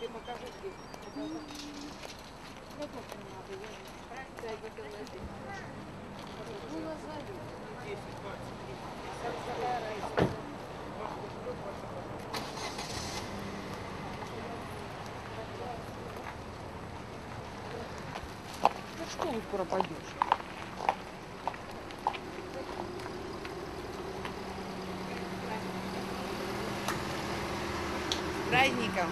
В школу скоро пойдешь. С праздником!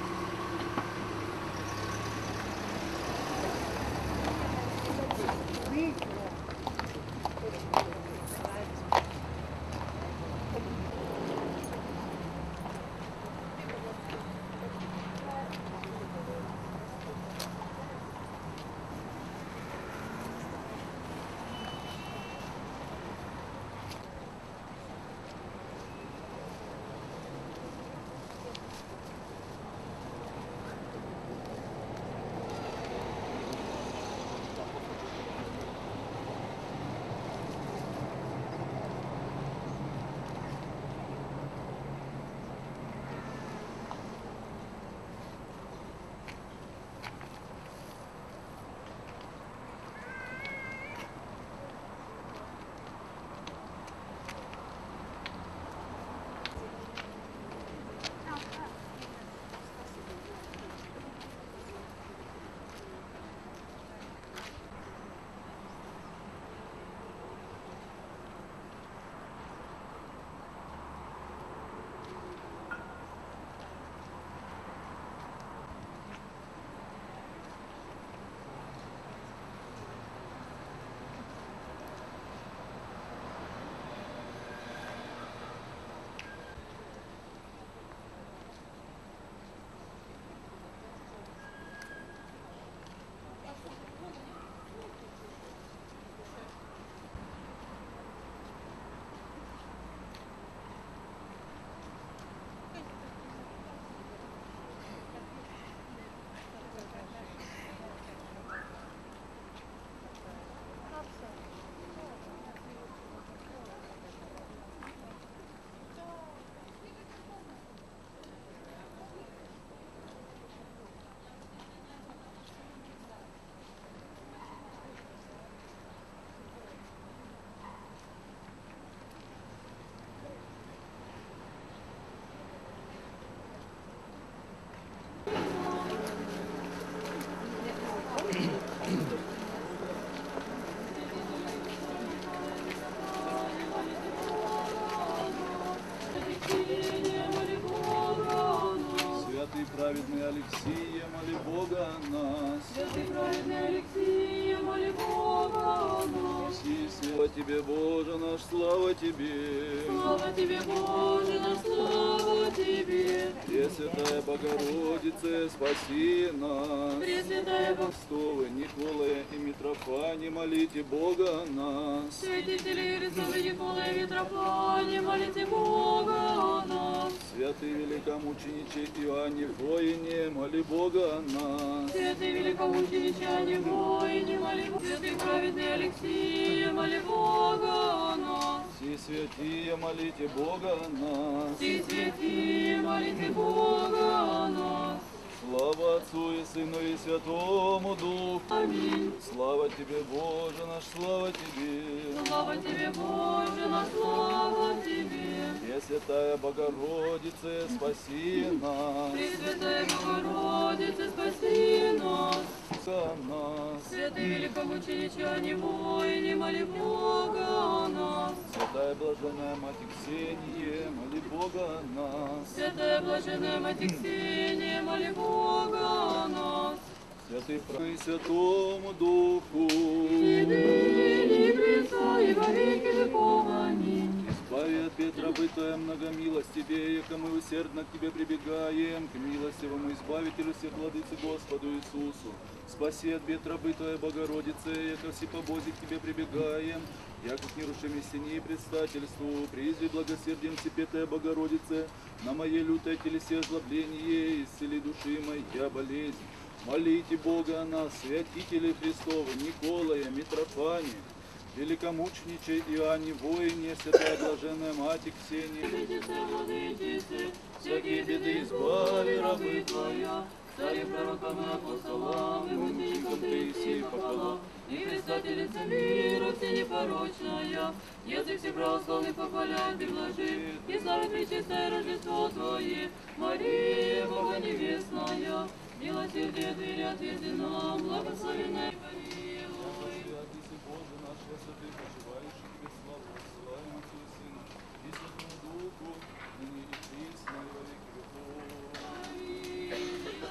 Святый праведный Алексия, моли Бога о нас. Святый праведный Алексия, моли Бога о нас. Слава тебе, Боже наш, слава тебе. Слава тебе, Боже наш, слава тебе. Пресвятая Богородица, спаси нас. Пресвятая Богородица, Христовы, Николая и Митрофане, молите Бога о нас. святители Христовы, Николая и Митрофане, молите Бога о нас. Святый великомучениче Иоанне Воине, моли Бога о нас. Святый великомучениче Иоанне Воине, моли Бога. Святый праведный Алексия, моли Бога о нас. Все святые, молите Бога о нас. Все святые, молите Бога о нас. Слава Отцу и Сыну и Святому Духу. Аминь. Слава тебе, Боже наш, слава тебе. Слава тебе, Боже наш, слава тебе. Пресвятая Богородица, спаси нас. Пресвятая Богородица, спаси нас. За нас. Святый великомучениче Иоанне Воине, моли Бога о нас. Святая блаженная Мать Ксения, моли Бога о нас. Святая блаженная Мать Ксения, моли Бога о нас. Святый и Святому Духу. И ныне, и присно, и во веки веков. Аминь. Избави от Петра, бытая многомилость тебе, яко мы усердно к тебе прибегаем, к милостивому Избавителю всех владыцы Господу Иисусу. Спаси от Петра, бытая Богородице, яко всепобози к тебе прибегаем, яко к нерушимой стене и предстательству, призви благосердием Всепетая Богородице, на моей лютой телесе озлобление, исцели души моя болезнь. Молите Бога о нас, святителей Христовы, Николая, Митрофане, великомучениче Иоанне Воине, святая блаженная Мать Ксения. Владычице, владычице, Всякие беды избави, рабы Твоя, цари пророкам и апостолам, и мученикам Ты все похвала, и предстательница мира все непорочная, язык все православный похваляет и блажит, и славит пречистое Рождество Твое, Мария, Бога невестная, милосердие двери отверзи нам, благословенная Мария. Святый Боже наш, святый, почивающий Тебе славу, славим Отцу и Сыну, и Святому Духу, ныне и присно, и во веки веков.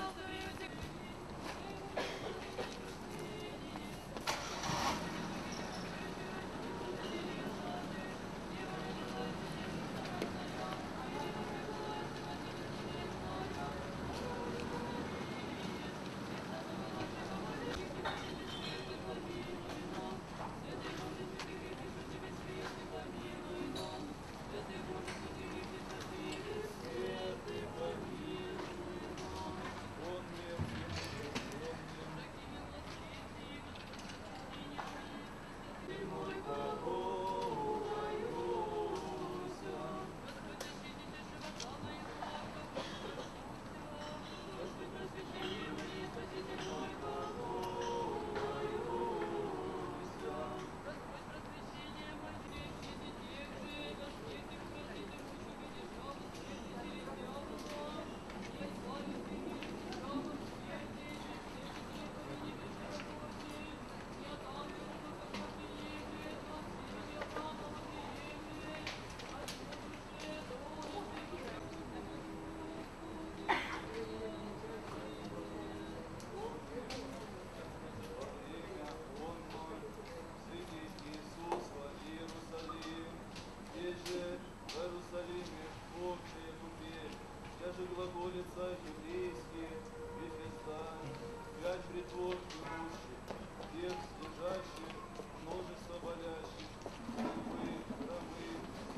Глаголица еврейские, и Христа, пять притворки души, текст лежащих, множество болящих, живы, хромы,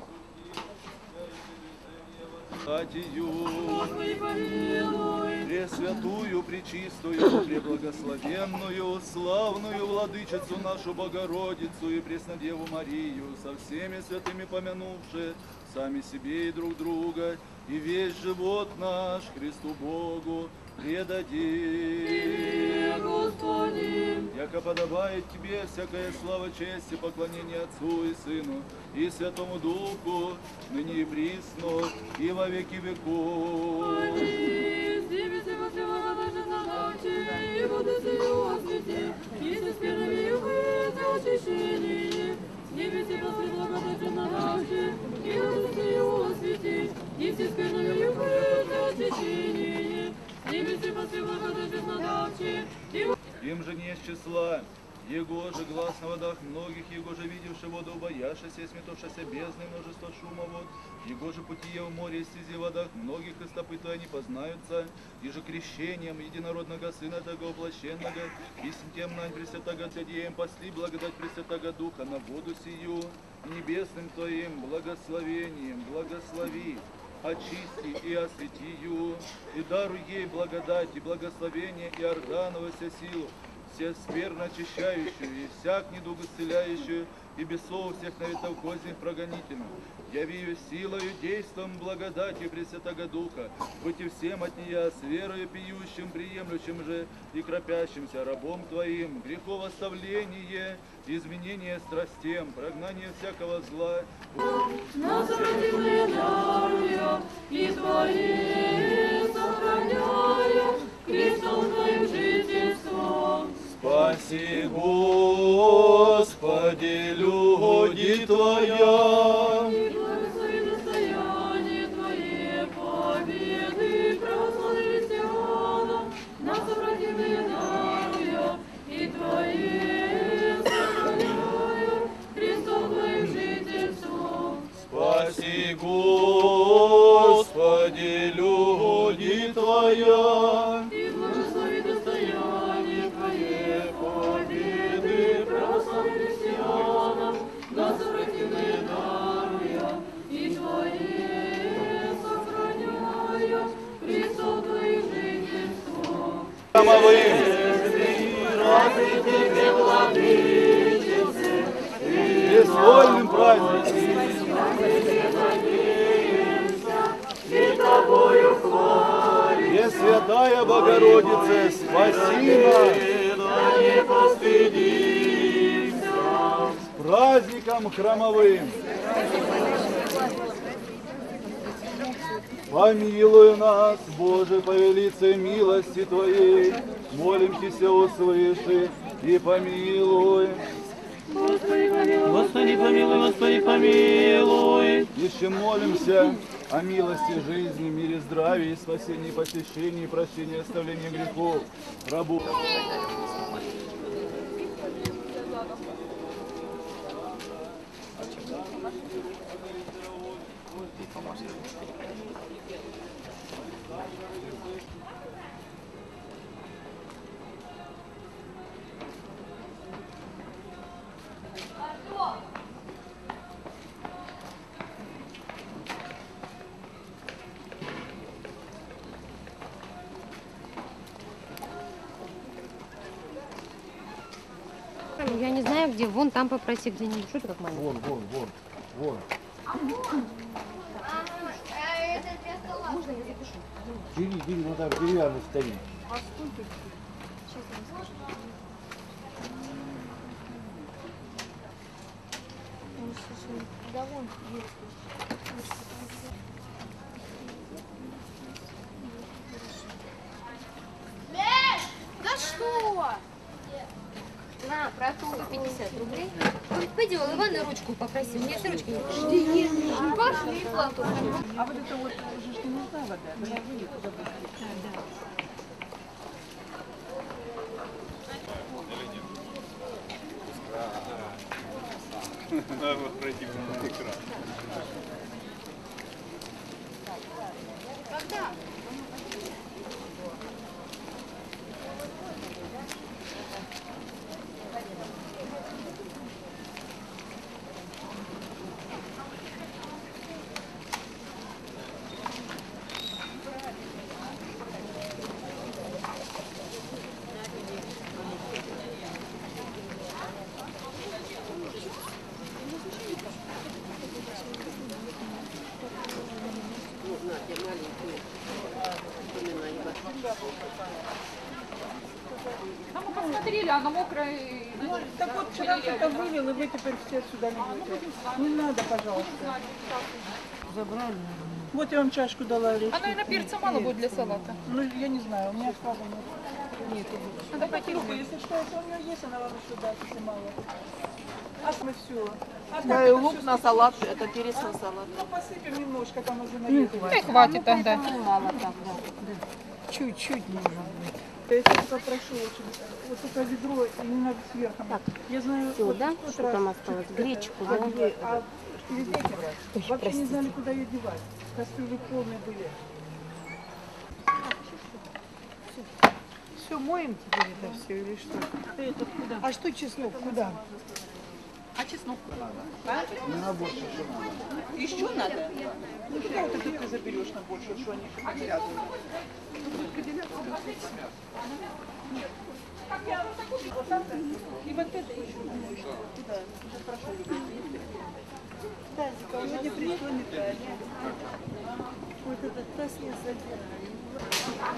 сухие, я и Хатию, Пресвятую, Пречистую, Преблагословенную, славную Владычицу нашу Богородицу и Преснодеву Марию, со всеми святыми помянувши, сами себе и друг друга, и весь живот наш Христу Богу предадим. Яко подобает Тебе всякая слава, честь и поклонение Отцу и Сыну и Святому Духу, ныне и присно, и во веки веков. Небеси после благодати надавши, и воды его освети, и все скверную укрыты очищение. Небеси после благодати надавши, им же не с числа, Его же глас на водах многих, Его же видевши воду убояшися, сметавшися бездны множество шума вод, Его же пути в море и стези в водах многих, и стопы Твои не познаются, и же крещением единородного Сына Того воплощенного, и с тем нань Пресвятого Цадеем пасли благодать Пресвятого Духа на воду сию, и небесным Твоим благословением благослови, очисти и освети ее, и даруй ей благодать и благословение и органовося силу, все скверно очищающую, и всяк недуг исцеляющую, и бесов всех наветов козних прогонительных. Яви ее силою, действом благодати Пресвятого Духа, будьте всем от нея, с верою пьющим, приемлющим же и кропящимся рабом Твоим, греховоставление, изменение страстям, прогнание всякого зла. нас родимые даруя, и Твои сохраняя, Христом Твоим жительством. Спаси, Господи, люди Твоя. И благослови достояние Твоей победы, православных христианам, нас обратимые даруя, и Твои сохраняя, Христом Твоим жительством. Спаси, Господи, люди Твоя. И благослови достояние Твоей победы, православных христианам, нас обратимые даруя, и Твои сохраняя, Христом Твоим жительством. Тебе, Владычице, И с вольным праздником. и Тобою хвалим. Пресвятая Богородице, спаси нас! С праздником храмовым! Помилуй нас, Боже, по велице милости Твоей, молимся, услыши и помилуй. Господи, помилуй, Господи, помилуй. Еще молимся о милости жизни, мире, здравии, спасении, посещении, прощении, оставлении грехов, рабу. Я не знаю где, вон там попроси где-нибудь. Что ты как маленький? Вон. Можно я запишу? Бери, ну там деревянный стоит. А сколько? Сейчас я вам скажу. Да вон есть. Да что? На, проту 50 рублей. Пойди, у Ивана ручку попроси. У меня с ручкой не Пошли, плату. А вот это вот уже ж не нужна вода, да? Вы туда будете. Да. Вот пройти на экран. Когда? А мы посмотрели, она мокрая. Так вот, вчера кто-то вылил, и вы теперь все сюда льете. Не надо, пожалуйста. Забрали. Вот я вам чашку дала. А, наверное, перца мало будет для салата. Ну, я не знаю, у меня склада нет. Нет. Надо пойти Руку, если что, это у нее есть, она вам еще даст, если мало. А мы все. Да, и лук на салат, это перец на салат. Ну, посыпем немножко, там уже наверху. Ну и хватит тогда. Мало там, да. Чуть-чуть нужно будет. Я тебя попрошу очень, вот это ведро, и не надо сверху. Я знаю, Всё, вот да? в тот Что раз там осталось? чуть-чуть Гречку, это, да? А перед этим вообще не знали, куда ее девать. Кастрюли полные были. Все, моем теперь это все или что? Это куда? А что чеснок? Куда? А чеснок? Еще надо? Ну куда вот это ты заберешь на больше, что они еще подглядывают? Нет. Вот так-то. И вот это еще немножко. Куда? Хорошо, тазик, а сегодня пришло не так. Вот этот таз я забираю.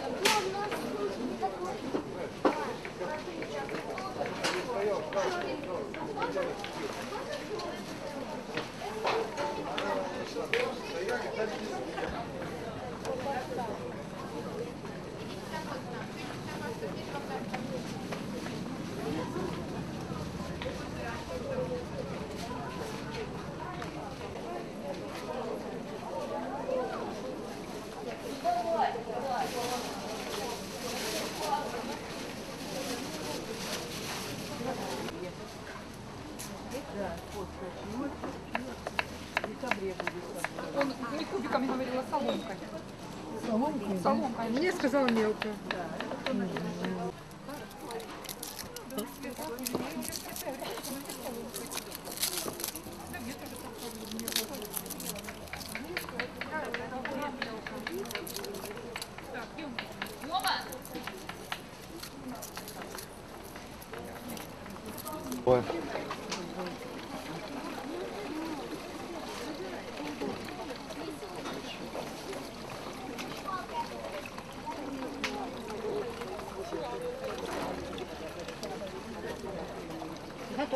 Он не кубиками говорила, а соломкой. Соломкой? Соломкой. Мне сказала мелко. Ой.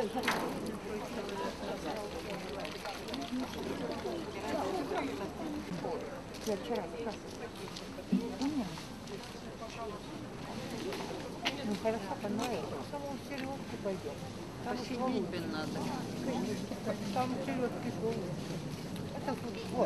Ну хорошо, понимаете, саму серьезку пойдем. Посидеть бы надо. Там серьезки голые. Это вот.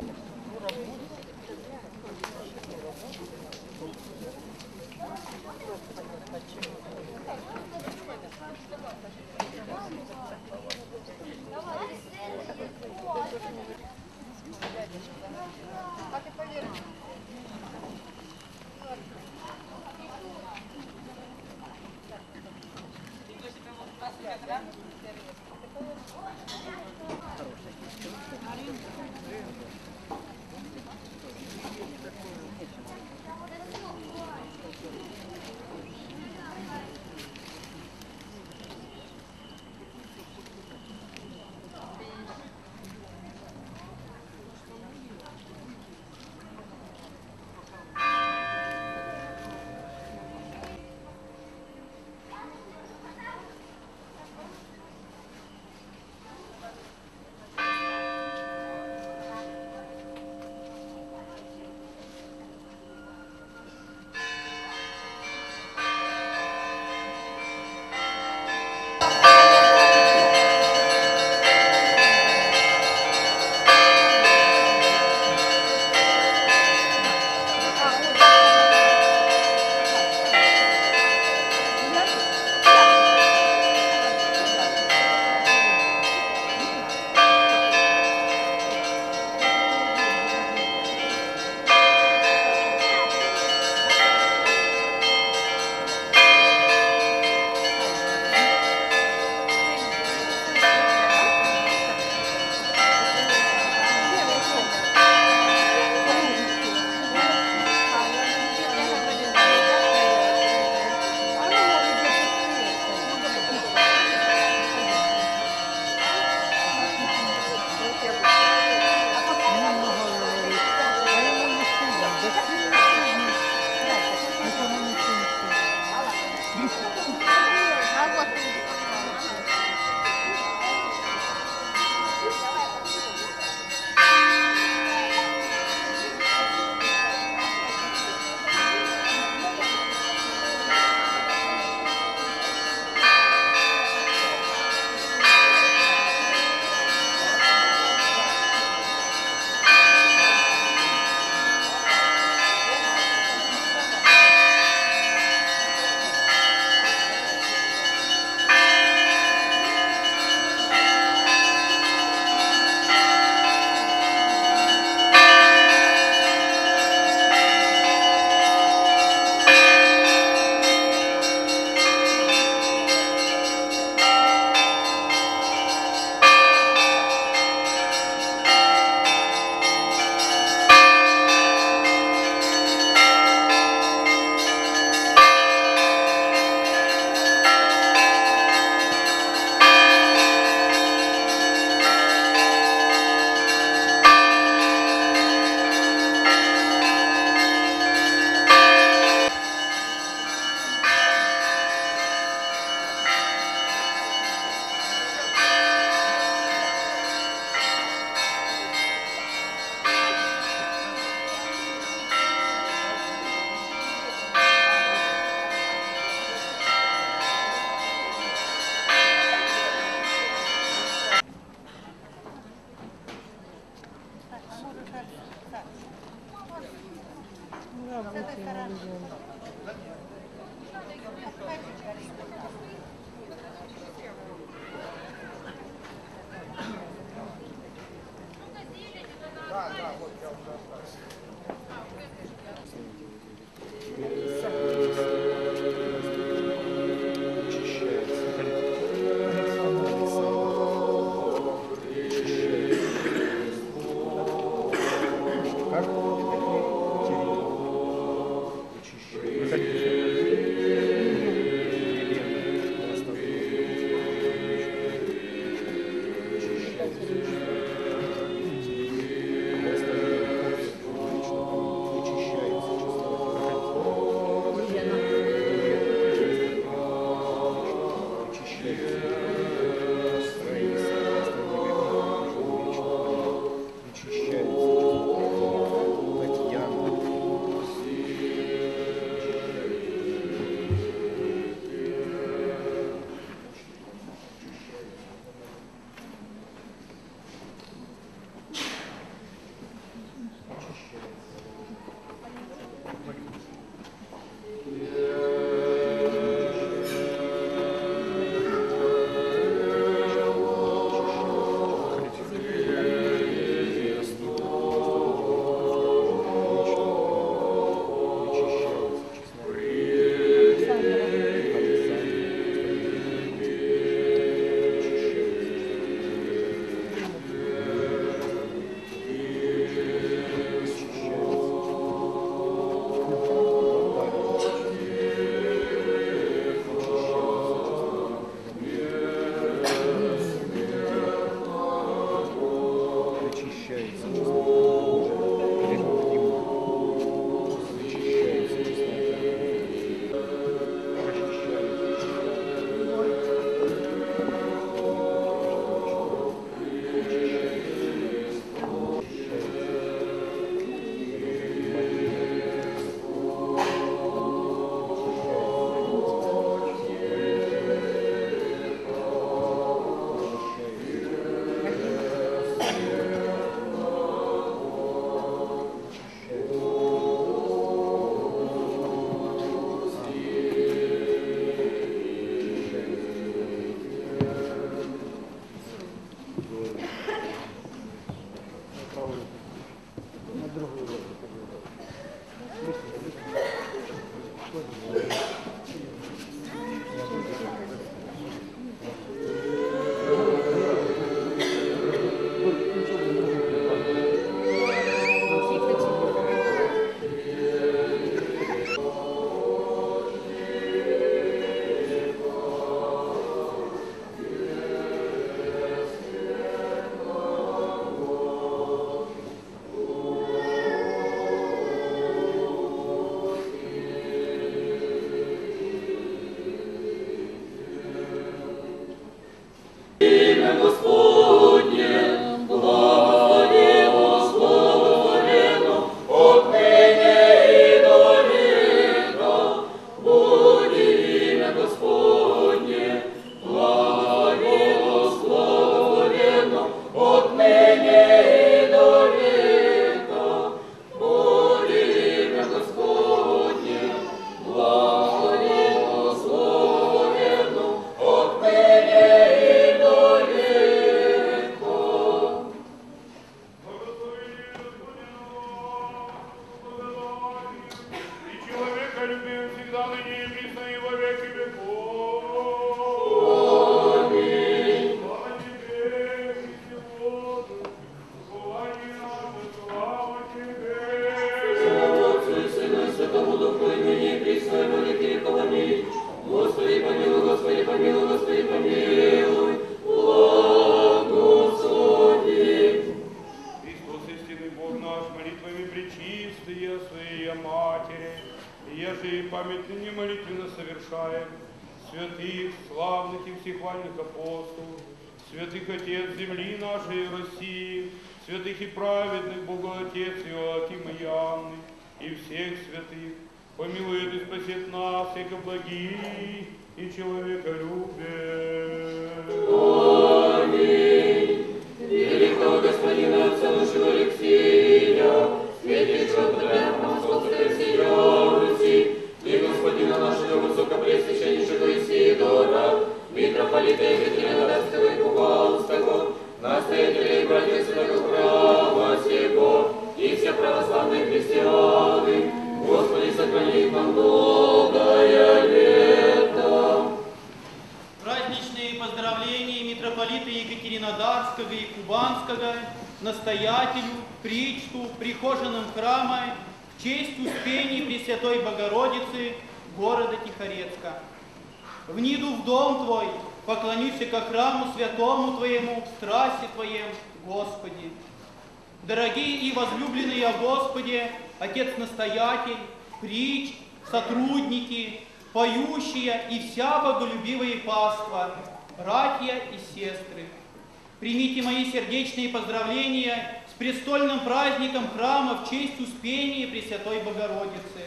Отец-настоятель, притч, сотрудники, поющие и вся боголюбивая паства, братья и сестры. Примите мои сердечные поздравления с престольным праздником храма в честь Успения Пресвятой Богородицы.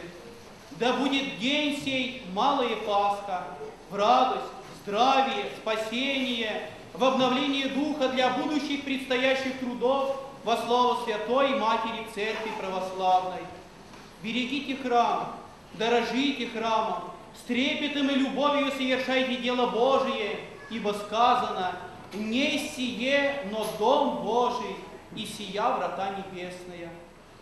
Да будет день сей малая Пасха, в радость, здравие, спасение, в обновлении духа для будущих предстоящих трудов во славу Святой Матери Церкви Православной. Берегите храм, дорожите храмом, с трепетом и любовью совершайте дело Божие, ибо сказано: «Не сие, но дом Божий, и сия врата небесная».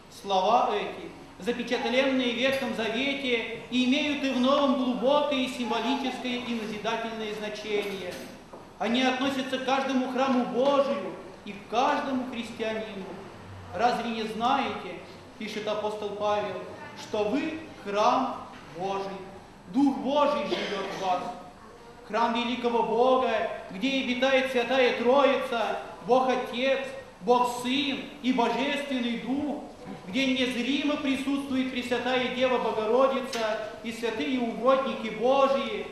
Слова эти, запечатленные в Ветхом Завете, имеют и в Новом глубокое и символическое и назидательное значение. Они относятся к каждому храму Божию и к каждому христианину. Разве не знаете, пишет апостол Павел, что вы храм Божий, Дух Божий живет в вас? Храм великого Бога, где обитает Святая Троица, Бог Отец, Бог Сын и Божественный Дух, где незримо присутствует Пресвятая Дева Богородица и святые угодники Божии,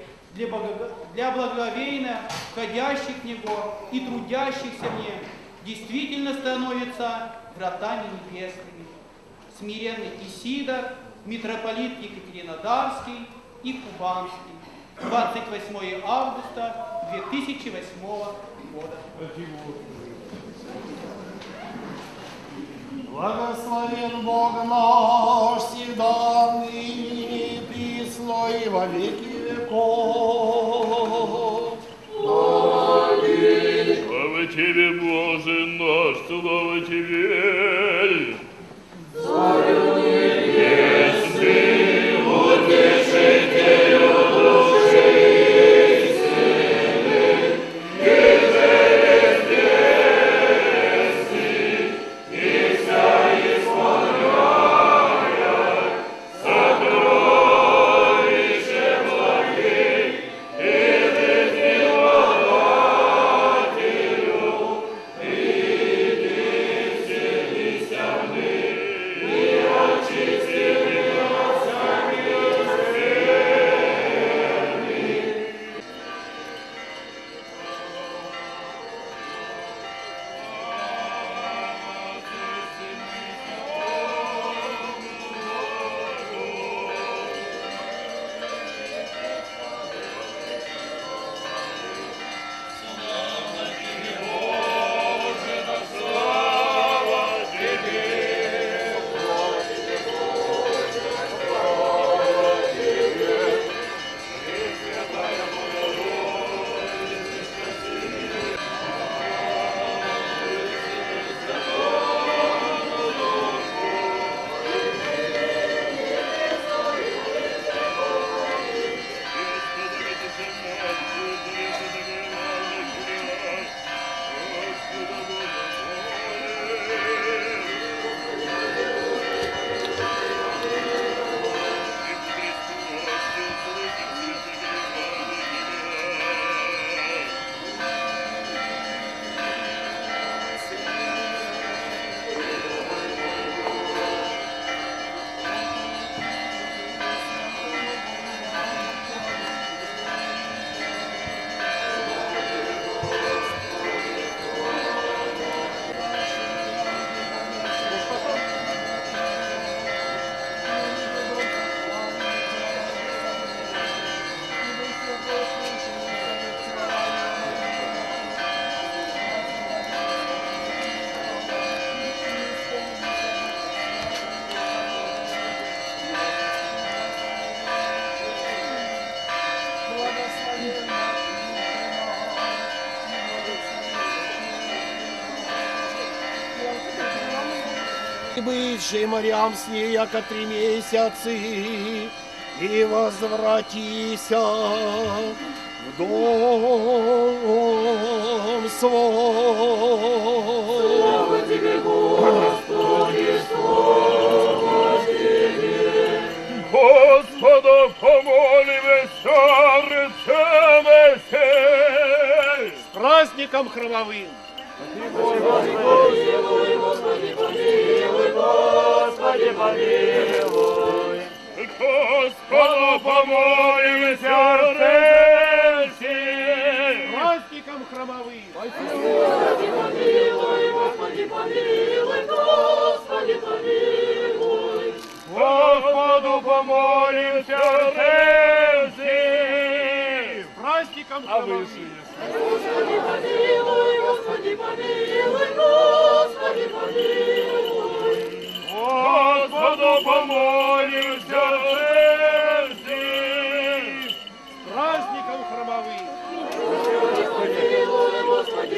для благоговейно входящих в Него и трудящихся в Нем, действительно становятся вратами небесными. Смиренный Исидор, митрополит Екатеринодарский и Кубанский. 28 августа 2008 года. Благословен Бог наш, всегда, ныне, присно и во веки веков. Аминь. Слава Тебе, Боже наш, слава Тебе. Царь, есть ты, утеши И бывший морям с ней, яко 3 месяцы, и возвратися в дом свой. Слава Тебе, Господи, слава Тебе. Господа помолимся, речемся. С праздником храмовым! Господи, помилуй, Господи, помилуй, Господи, помилуй. Господа помолимся, речемся. С праздником храмовым! Господи, помилуй, Господи, помилуй, Господи, помилуй. Господу помолимся, речемся. С праздником храмовым! Господи, помилуй, Господи, помилуй, Господи, помилуй. Господу помолимся, речемся. С праздником храмовым! Господи, помилуй, Господи.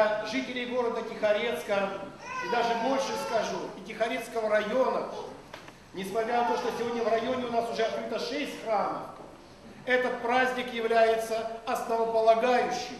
для жителей города Тихорецка, и даже больше скажу, и Тихорецкого района, несмотря на то, что сегодня в районе у нас уже открыто 6 храмов, этот праздник является основополагающим,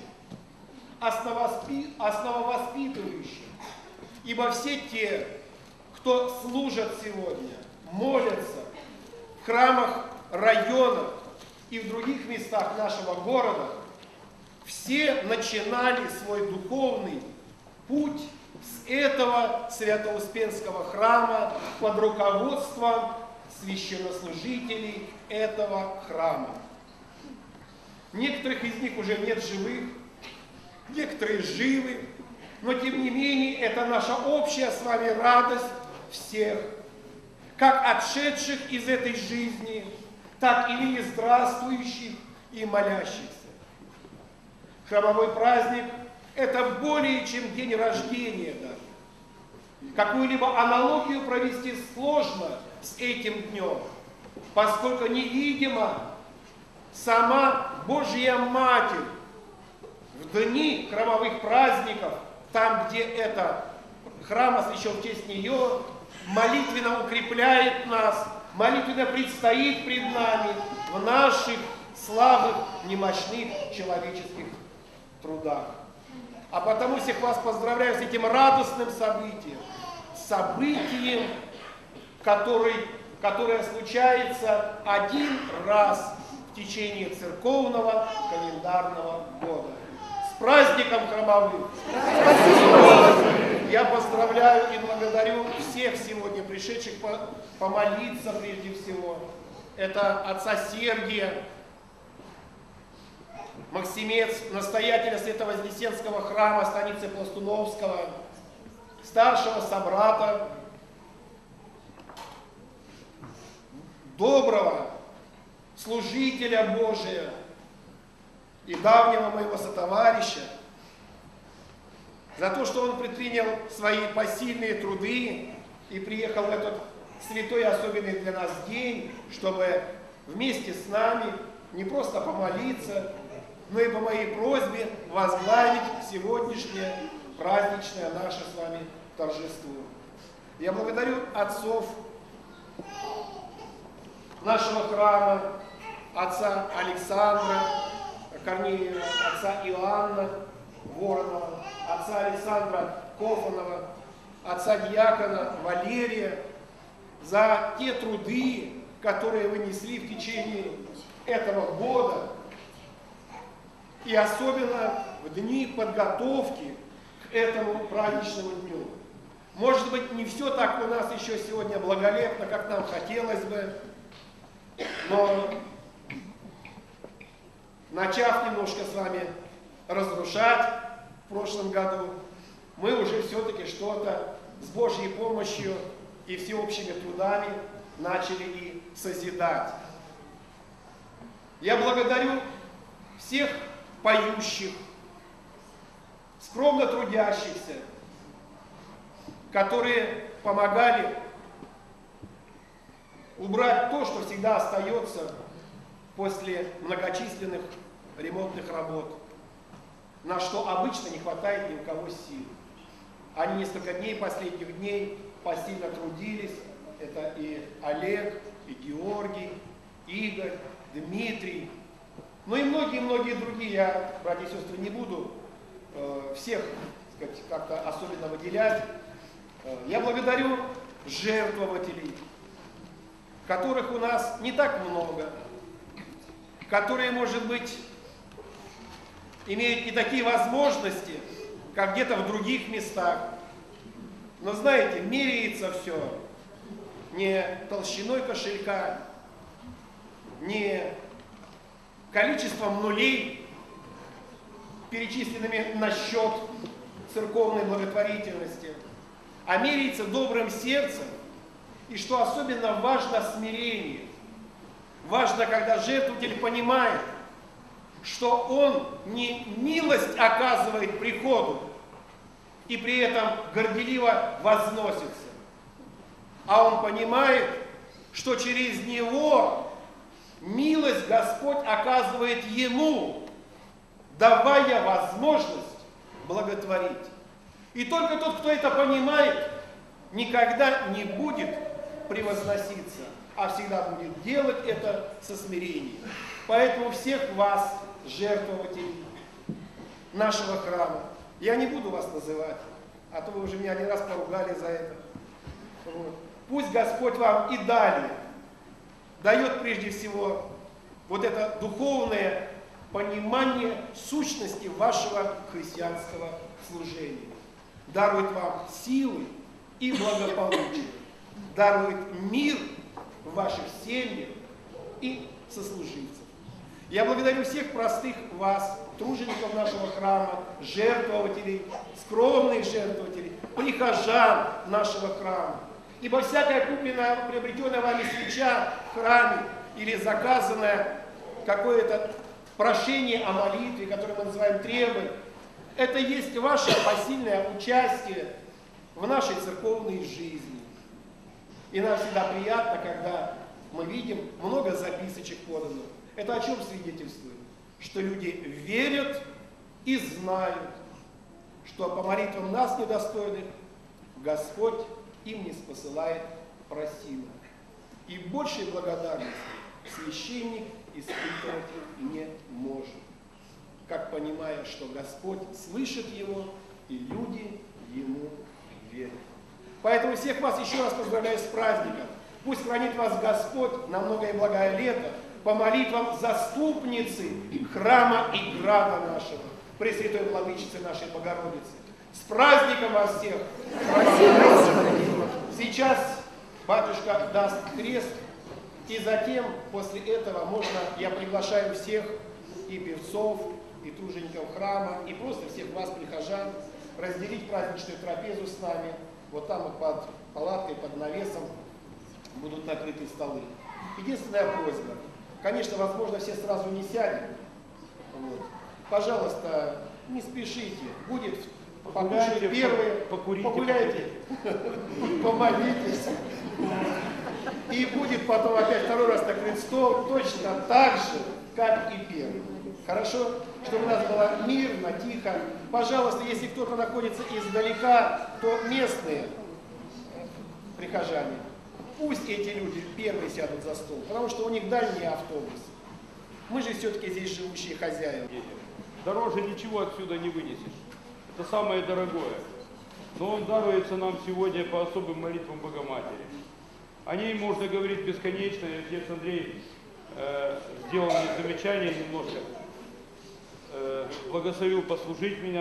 основовоспитывающим. Ибо все те, кто служат сегодня, молятся в храмах района и в других местах нашего города, все начинали свой духовный путь с этого Свято-Успенского храма под руководством священнослужителей этого храма. Некоторых из них уже нет живых, некоторые живы, но тем не менее это наша общая с вами радость всех, как отшедших из этой жизни, так и ныне здравствующих и молящихся. Храмовой праздник – это более чем день рождения даже. Какую-либо аналогию провести сложно с этим днем, поскольку невидимо сама Божья Матерь в дни храмовых праздников, там, где это храм освящен в честь нее, молитвенно укрепляет нас, молитвенно предстоит пред нами в наших слабых, немощных человеческих трудах. А потому всех вас поздравляю с этим радостным событием, которое случается один раз в течение церковного календарного года. С праздником храмовым! Я поздравляю и благодарю всех сегодня пришедших помолиться прежде всего. Это отца Сергия, Максимец, настоятеля Свято-Вознесенского храма станицы Пластуновского, старшего собрата, доброго служителя Божия и давнего моего сотоварища, за то, что он предпринял свои посильные труды и приехал в этот святой особенный для нас день, чтобы вместе с нами не просто помолиться, но и по моей просьбе возглавить сегодняшнее праздничное наше с вами торжество. Я благодарю отцов нашего храма, отца Александра Корнеева, отца Иоанна Воронова, отца Александра Кофанова, отца диакона Валерия, за те труды, которые вы несли в течение этого года, и особенно в дни подготовки к этому праздничному дню. Может быть, не все так у нас еще сегодня благолепно, как нам хотелось бы, но начав немножко с вами разрушать в прошлом году, мы уже все-таки что-то с Божьей помощью и всеобщими трудами начали и созидать. Я благодарю всех поющих, скромно трудящихся, которые помогали убрать то, что всегда остается после многочисленных ремонтных работ, на что обычно не хватает ни у кого сил. Они несколько дней, последних дней, посильно трудились. Это и Олег, и Георгий, Игорь, Дмитрий, ну и многие-многие другие. Я, братья и сестры, не буду всех, так сказать, как-то особенно выделять. Я благодарю жертвователей, которых у нас не так много, которые, может быть, имеют не такие возможности, как где-то в других местах. Но знаете, меряется все не толщиной кошелька, не количеством нулей, перечисленными на счет церковной благотворительности, а меряется добрым сердцем и, что особенно важно, смирение. Важно, когда жертвователь понимает, что он не милость оказывает приходу и при этом горделиво возносится, а он понимает, что через него милость Господь оказывает ему, давая возможность благотворить. И только тот, кто это понимает, никогда не будет превозноситься, а всегда будет делать это со смирением. Поэтому всех вас, жертвователей нашего храма, я не буду вас называть, а то вы уже меня один раз поругали за это. Вот. Пусть Господь вам и далее дает прежде всего вот это духовное понимание сущности вашего христианского служения. Дарует вам силы и благополучие. Дарует мир в ваших семьях и сослуживцев. Я благодарю всех простых вас, тружеников нашего храма, жертвователей, скромных жертвователей, прихожан нашего храма. Ибо всякая купленная, приобретенная вами свеча в храме или заказанное какое-то прошение о молитве, которое мы называем требой, это есть ваше посильное участие в нашей церковной жизни. И нам всегда приятно, когда мы видим много записочек поданных. Это о чем свидетельствует? Что люди верят и знают, что по молитвам нас недостойных Господь им не спосылает просила. И большей благодарности священник испытывать не может, как понимая, что Господь слышит его, и люди ему верят. Поэтому всех вас еще раз поздравляю с праздником. Пусть хранит вас Господь на многое благое лето по молитвам заступницы храма и града нашего, Пресвятой Владычицы нашей Богородицы. С праздником вас всех! Сейчас батюшка даст крест, и затем, после этого, я приглашаю всех, и певцов, и тружеников храма, и просто всех вас, прихожан, разделить праздничную трапезу с нами. Вот там вот под палаткой, под навесом будут накрыты столы. Единственная просьба. Конечно, возможно, все сразу не сядем. Вот. Пожалуйста, не спешите. Будет покушать первые, погуляйте, помолитесь. И будет потом опять второй раз накрыт стол, точно так же, как и первый. Хорошо? Чтобы у нас было мирно, тихо. Пожалуйста, если кто-то находится издалека, то местные прихожане, пусть эти люди первые сядут за стол, потому что у них дальний автобус. Мы же все-таки здесь живущие хозяева. Дороже ничего отсюда не вынесешь. Это самое дорогое. Но он даруется нам сегодня по особым молитвам Богоматери. О ней можно говорить бесконечно. Отец Андрей сделал мне замечание немножко. Благословил послужить меня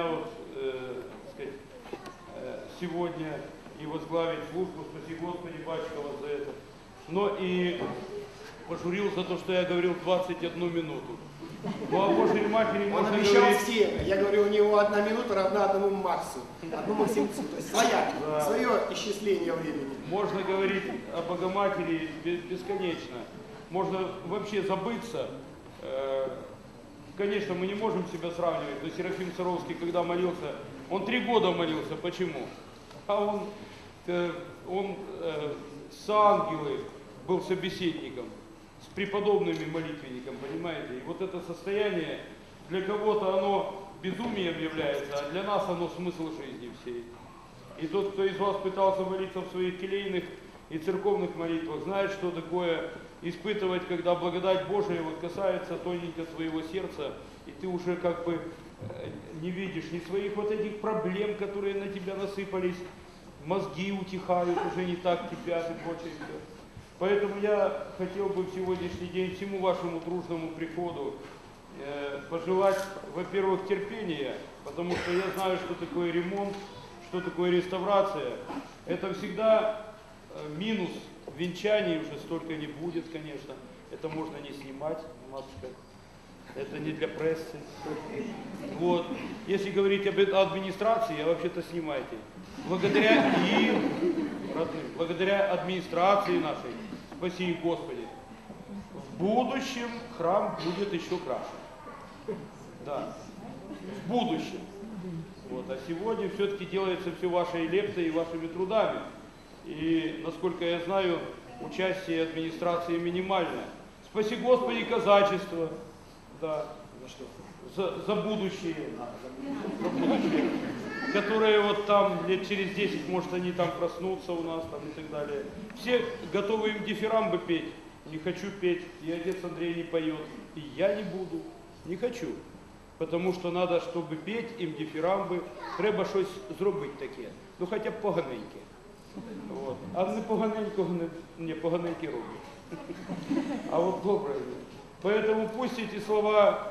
сегодня и возглавить службу. Спаси Господи, батюшка, вас за это. Но и пожурил за то, что я говорил 21 минуту. Ну, а Божьей Матери он обещал говорить... всем. Я говорю, у него 1 минута равна 1 максу. 1 максимцу. То есть свое исчисление времени. Можно говорить о Богоматери бесконечно. Можно вообще забыться. Конечно, мы не можем себя сравнивать. Но Серафим Саровский, когда молился, он 3 года молился. Почему? А он с ангелы был собеседником, с преподобными молитвенником, понимаете? И вот это состояние, для кого-то оно безумием является, а для нас оно смысл жизни всей. И тот, кто из вас пытался молиться в своих келейных и церковных молитвах, знает, что такое испытывать, когда благодать Божия вот касается тоненько своего сердца, и ты уже как бы не видишь ни своих вот этих проблем, которые на тебя насыпались, мозги утихают, уже не так кипят и прочее. Поэтому я хотел бы в сегодняшний день всему вашему дружному приходу пожелать, во-первых, терпения, потому что я знаю, что такое ремонт, что такое реставрация. Это всегда минус венчаний, уже столько не будет, конечно. Это можно не снимать, матушка. Это не для прессы. Вот. Если говорить об администрации, вообще-то снимайте. Благодаря им, благодаря администрации нашей, спаси их, Господи, в будущем храм будет еще краше. Да, в будущем. Вот. А сегодня все-таки делается все вашей лептой и вашими трудами. И, насколько я знаю, участие администрации минимальное. Спаси Господи, казачество. Да. за будущее, которые вот там лет через 10, может, они там проснутся у нас там и так далее. Все готовы им дифирамбы петь. Не хочу петь, и отец Андрей не поет, и я не буду, не хочу. Потому що треба, щоб петь їм дифірамби, треба щось зробити таке. Ну хоча б поганеньке. От. А не поганенького, не поганеньке роблять. А от добре. Поэтому пусть эти слова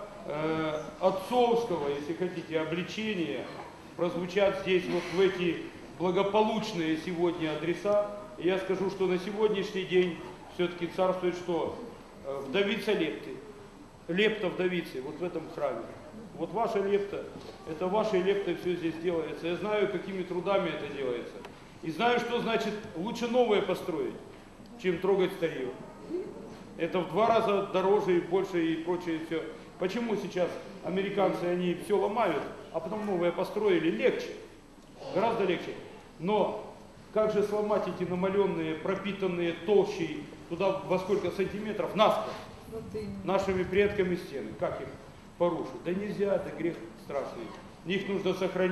отцовского, если хотите, обличения прозвучат здесь вот в эти благополучные сегодня адреса. И я скажу, что на сегодняшний день все-таки царствует что? Вдовица Лепты. Лепта вдовицы, вот в этом храме. Вот ваша лепта, это вашей лептой все здесь делается. Я знаю, какими трудами это делается. И знаю, что значит лучше новое построить, чем трогать старье. Это в 2 раза дороже и больше и прочее все. Почему сейчас американцы, они все ломают, а потом новое построили? Легче, гораздо легче. Но как же сломать эти намаленные, пропитанные толщей, туда во сколько сантиметров, насквозь, нашими предками стены? Как их порушить? Да нельзя, это грех страшный. Их нужно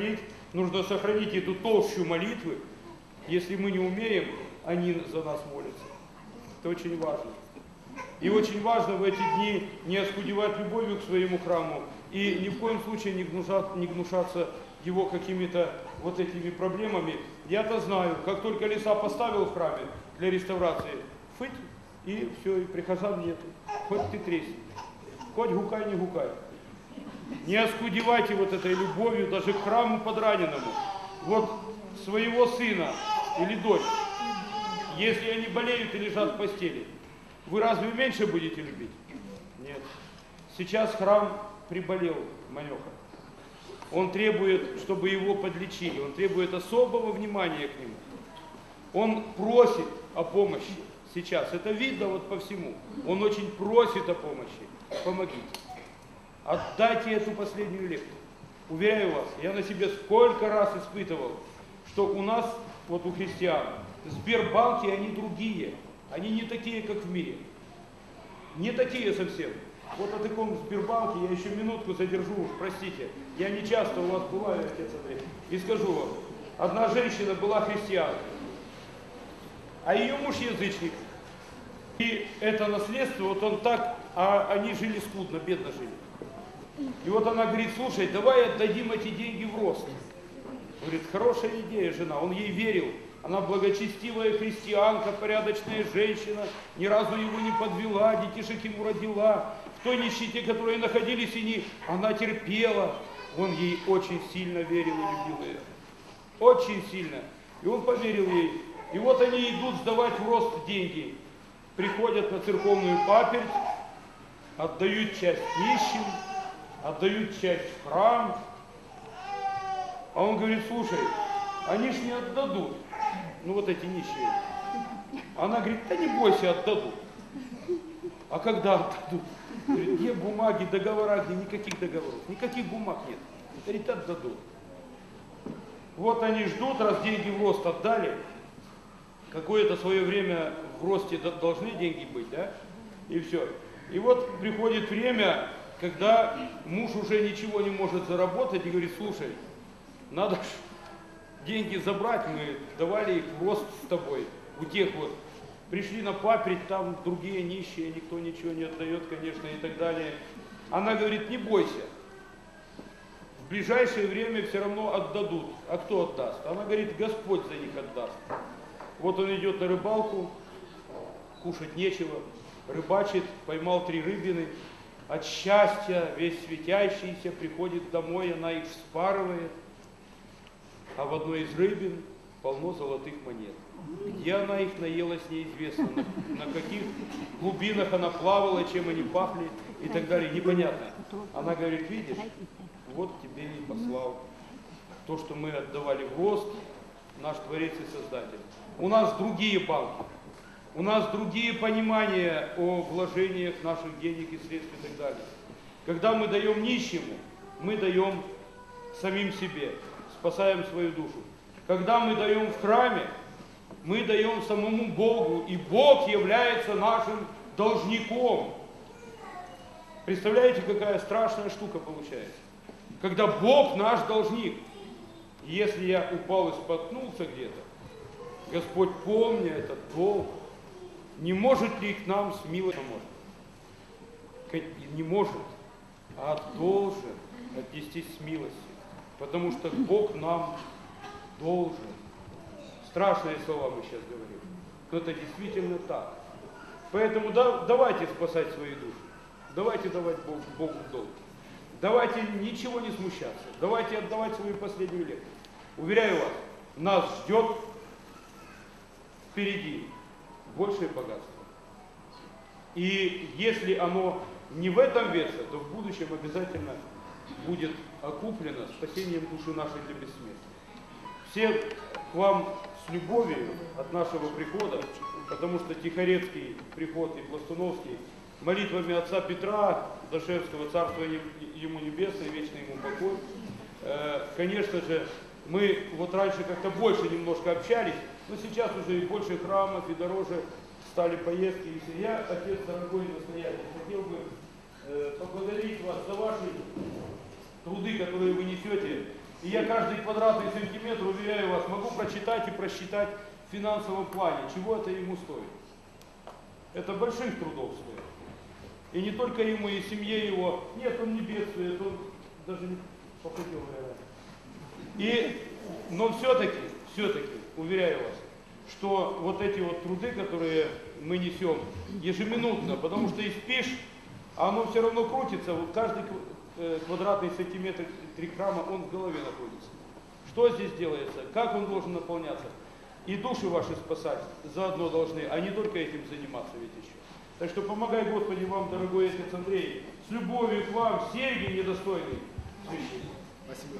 сохранить эту толщу молитвы. Если мы не умеем, они за нас молятся. Это очень важно. И очень важно в эти дни не оскудевать любовью к своему храму и ни в коем случае не гнушаться его какими-то вот этими проблемами. Я-то знаю, как только леса поставил в храме для реставрации, фыть, и все, и прихожан нету. Хоть ты тресни, хоть гукай, не гукай. Не оскудевайте вот этой любовью даже к храму подраненному. Вот своего сына или дочь, если они болеют и лежат в постели, вы разве меньше будете любить? Нет. Сейчас храм приболел, Манеха. Он требует, чтобы его подлечили, он требует особого внимания к нему. Он просит о помощи сейчас. Это видно вот по всему. Он очень просит о помощи. Помогите. Отдайте эту последнюю лепту. Уверяю вас, я на себе сколько раз испытывал, что у нас, вот у христиан, Сбербанки, они другие. Они не такие, как в мире. Не такие совсем. Вот о таком Сбербанке я еще минутку задержу, уж простите. Я не часто у вас бываю, отец Андрей. И скажу вам, одна женщина была христианкой, а ее муж язычник. И это наследство, вот он так, а они жили скудно, бедно жили. И вот она говорит, слушай, давай отдадим эти деньги в рост. Говорит, хорошая идея, жена, он ей верил. Она благочестивая христианка, порядочная женщина, ни разу его не подвела, детишек ему родила. В той нищете, которые находились они, она терпела. Он ей очень сильно верил и любил ее. Очень сильно. И он поверил ей. И вот они идут сдавать в рост деньги. Приходят на церковную паперть, отдают часть нищим, отдают часть в храм. А он говорит, слушай, они ж не отдадут. Ну вот эти нищие. Она говорит, да не бойся, отдадут. А когда отдадут? Говорит, где бумаги, договора, где никаких договоров, никаких бумаг нет. Говорит, отдадут. Вот они ждут, раз деньги в рост отдали, какое-то свое время в росте должны деньги быть, да? И все. И вот приходит время, когда муж уже ничего не может заработать и говорит, слушай, надо деньги забрать, мы давали их в рост с тобой. У тех вот пришли на паперть, там другие нищие, никто ничего не отдает, конечно, и так далее. Она говорит, не бойся, в ближайшее время все равно отдадут. А кто отдаст? Она говорит, Господь за них отдаст. Вот он идет на рыбалку, кушать нечего, рыбачит, поймал 3 рыбины. От счастья, весь светящийся, приходит домой, она их вспарывает. А в одной из рыбин полно золотых монет. Где она их наелась, неизвестно. На каких глубинах она плавала, чем они пахли и так далее. Непонятно. Она говорит, видишь, вот тебе и послал. То, что мы отдавали в рост, наш Творец и Создатель. У нас другие банки. У нас другие понимания о вложениях наших денег и средств и так далее. Когда мы даем нищему, мы даем самим себе. Спасаем свою душу. Когда мы даем в храме, мы даем самому Богу, и Бог является нашим должником. Представляете, какая страшная штука получается? Когда Бог наш должник. Если я упал и споткнулся где-то, Господь, помня этот долг, не может ли к нам с милостью может? Не может, а должен отнестись с милостью. Потому что Бог нам должен. Страшные слова мы сейчас говорим. Но это действительно так. Поэтому давайте спасать свои души. Давайте давать Богу долг. Давайте ничего не смущаться. Давайте отдавать свою последнюю лет. Уверяю вас, нас ждет впереди большее богатство. И если оно не в этом весе, то в будущем обязательно будет окуплено спасением души нашей для бессмертия. Все к вам с любовью от нашего прихода, потому что Тихорецкий приход и Пластуновский молитвами отца Петра Дашевского, царство ему небесное, вечный ему покой. Конечно же, мы вот раньше как-то больше немножко общались, но сейчас уже и больше храмов, и дороже стали поездки. И я, отец дорогой настоятель, хотел бы поблагодарить вас за ваши труды, которые вы несете. И я каждый квадратный сантиметр, уверяю вас, могу прочитать и просчитать в финансовом плане, чего это ему стоит. Это больших трудов стоит. И не только ему, и семье его. Нет, он не бедствует, он даже не похудел, наверное. Но все-таки, уверяю вас, что вот эти вот труды, которые мы несем ежеминутно, потому что и спишь, а оно все равно крутится, вот каждый квадратный сантиметр 3 храма, он в голове находится. Что здесь делается, как он должен наполняться. И души ваши спасать заодно должны, а не только этим заниматься ведь еще. Так что помогай, Господи, вам, дорогой отец Андрей, с любовью к вам, Сергий недостойный священник. Спасибо.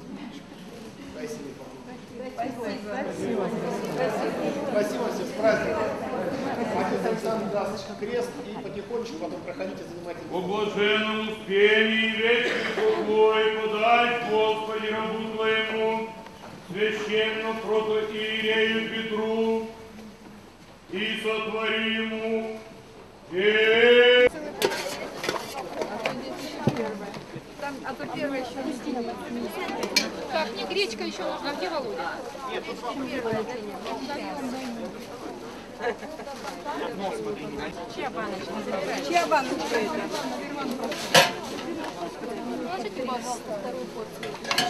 Спасибо всем, с праздником. Отец Александр даст крест и потихонечку потом проходите, занимайтесь. О блаженном успении и вечный покой подай, Господи, рабу Твоему, священному протоиерею Петру, и сотвори ему А то первое еще не. Так, мне гречка еще нужна. Где Володя? Нет, тут первое. Чья баночка? Чья баночка это? Положите, пожалуйста, вторую порцию.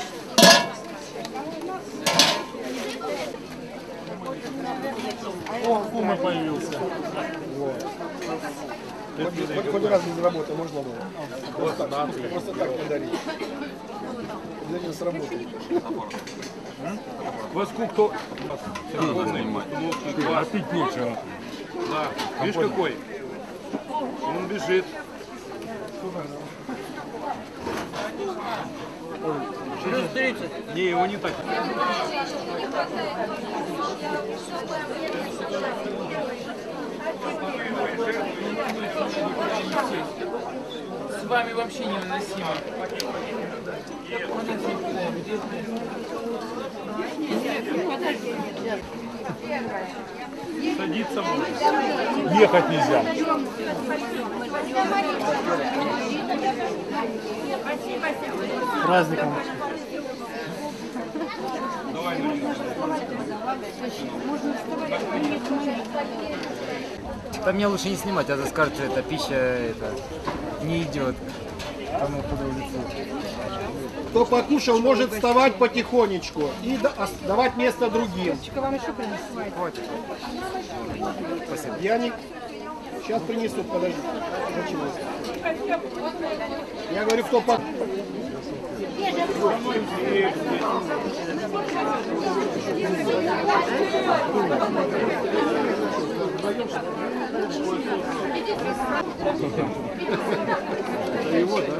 О, кума появился. Вот. Хоть раз без работы можно было? Просто так подарить. Для него сработает. Во сколько? А пить нечего. Да. Видишь какой? Он бежит. Через 30. Не, его не так. С вами вообще невыносимо. Садиться можно. Ехать нельзя. С праздником. Да мне лучше не снимать, а то скажут, что эта пища не идет. Кто покушал, может вставать потихонечку и давать место другим. Вам еще принесу. Спасибо. Я не... Сейчас принесут, подожди. Я говорю, кто покушал. Его, да?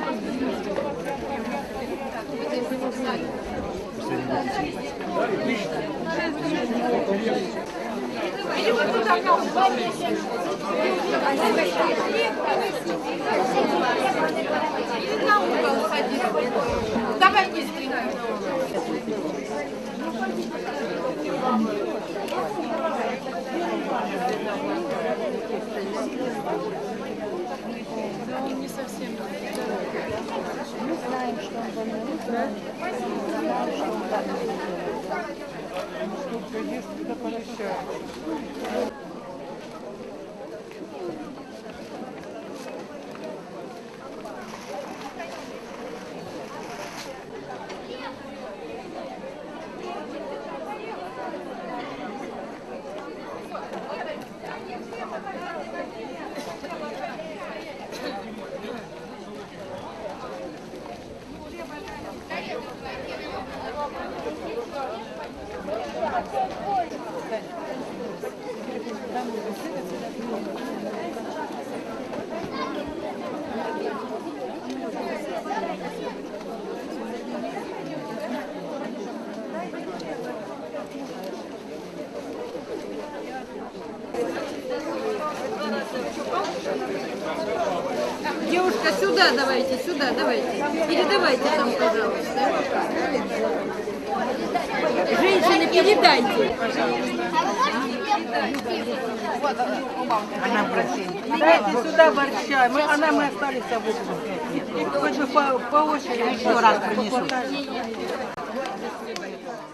Или вот туда на угол садись. Давай быстренько. Да он не совсем. Девушка, сюда давайте, сюда давайте. Передавайте там, пожалуйста. Женщины, передайте. Она просила. Дайте сюда борща. Мы остались в Хоть бы по очереди. Еще раз принесу.